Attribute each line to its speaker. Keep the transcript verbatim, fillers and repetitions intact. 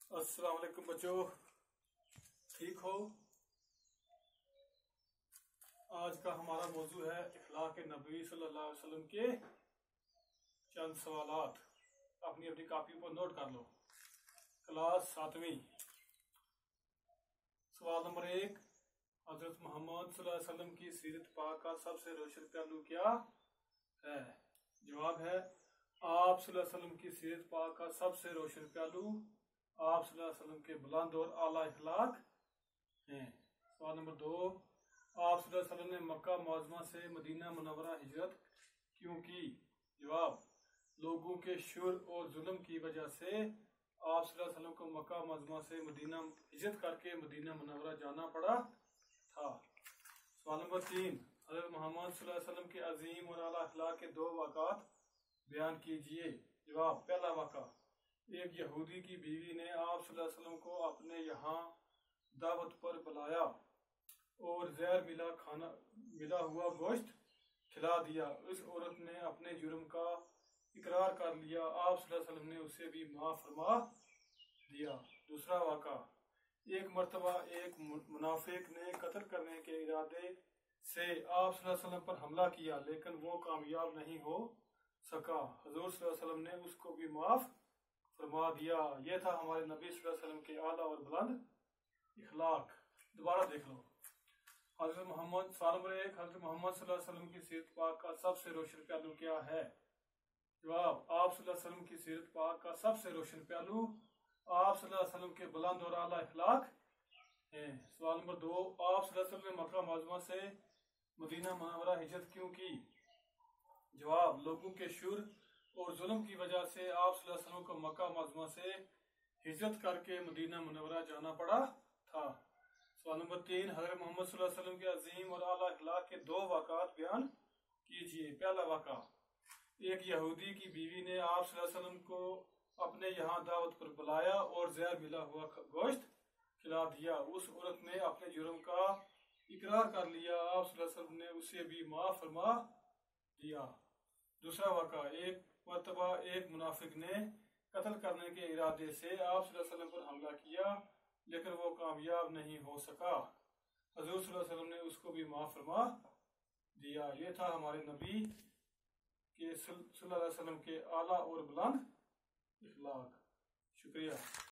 Speaker 1: السلام علیکم بچوں، ٹھیک ہو؟ آج کا ہمارا موضوع ہے اخلاق نبوی صلی اللہ علیہ وسلم کے چند سوالات۔ اپنی اپنی کاپی پر نوٹ کر لو۔ کلاس ساتویں، سوال نمبر ایک، حضرت محمد صلی اللہ علیہ وسلم کی سیرت پاک کا سب سے روشن پہلو کیا ہے؟ جواب ہے آپ صلی اللہ علیہ وسلم کی سیرت پاک کا سب سے روشن پہلو آپ صلی اللہ علیہ وسلم کے بلند اور اعلیٰ اخلاق ہیں۔ سوال نمبر دو، آپ صلی اللہ علیہ وسلم نے مکہ معظمہ سے مدینہ منورہ ہجرت کیوں کی؟ جواب، لوگوں کے شر اور ظلم کی وجہ سے آپ صلی اللہ علیہ وسلم کو مکہ معظمہ سے مدینہ ہجرت کر کے مدینہ منورہ جانا پڑا تھا۔ سوال نمبر تین، حضرت محمد صلی اللہ علیہ وسلم کے عظیم اور اعلیٰ اخلاق کے دو واقعات بیان کیجئے۔ جواب، پہلا واقعہ، ایک یہودی کی بیوی نے آپ صلی اللہ علیہ وسلم کو اپنے یہاں دعوت پر بلایا اور زہر ملا کھانا ملا ہوا گوشت کھلا دیا۔ اس عورت نے اپنے جرم کا اقرار کر لیا، آپ صلی اللہ علیہ وسلم نے اسے بھی معاف فرما دیا۔ دوسرا واقعہ، ایک مرتبہ ایک منافق نے قتل کرنے کے ارادے سے آپ صلی اللہ علیہ وسلم پر حملہ کیا، لیکن وہ کامیاب نہیں ہو سکا، حضور صلی اللہ علیہ وسلم نے اس کو بھی معاف فرما دیا۔ یہ تھا ہمارے نبی صلی اللہ علیہ وسلم کے اعلیٰ اور بلند اخلاق۔ دوبارہ دیکھ لو۔ حضرت محمد سوال نمبر ایک، حضرت محمد صلی اللہ علیہ وسلم کی سیرت پاک کا سب سے روشن پہلو کیا ہے؟ جواب، آپ صلی اللہ علیہ وسلم کی سیرت پاک کا سب سے روشن پہلو آپ صلی اللہ علیہ وسلم کے بلند اور اعلیٰ اخلاق ہیں۔ سوال نمبر دو، آپ صلی اللہ علیہ وسلم نے مکہ معظمہ سے مدینہ منورہ ہجرت کیوں کی؟ جواب، لوگوں کے شر اور ظلم کی وجہ سے آپ صلی اللہ علیہ وسلم کو مکہ معظمہ سے ہجرت کر کے مدینہ منورہ جانا پڑا تھا۔ سوال نمبر تین، حضرت محمد صلی اللہ علیہ وسلم کے عظیم اور اعلیٰ اخلاق کے دو واقعات بیان کیجئے۔ پہلا واقعہ، ایک یہودی کی بیوی نے آپ صلی اللہ علیہ وسلم کو اپنے یہاں دعوت پر بلایا اور زہر ملا ہوا گوشت کھلا دیا۔ اس عورت نے اپنے جرم کا اقرار کر لیا، آپ صلی اللہ علیہ وسلم نے اسے بھی معاف فرما دیا۔ دوسرا واقعہ، ایک مرتبہ ایک منافق نے قتل کرنے کے ارادے سے آپ صلی اللہ علیہ وسلم پر حملہ کیا، لیکن وہ کامیاب نہیں ہو سکا، حضور صلی اللہ علیہ وسلم نے اس کو بھی معاف فرما دیا۔ یہ تھا ہمارے نبی کے صلی اللہ علیہ وسلم کے اعلیٰ اور بلند اخلاق۔ شکریہ۔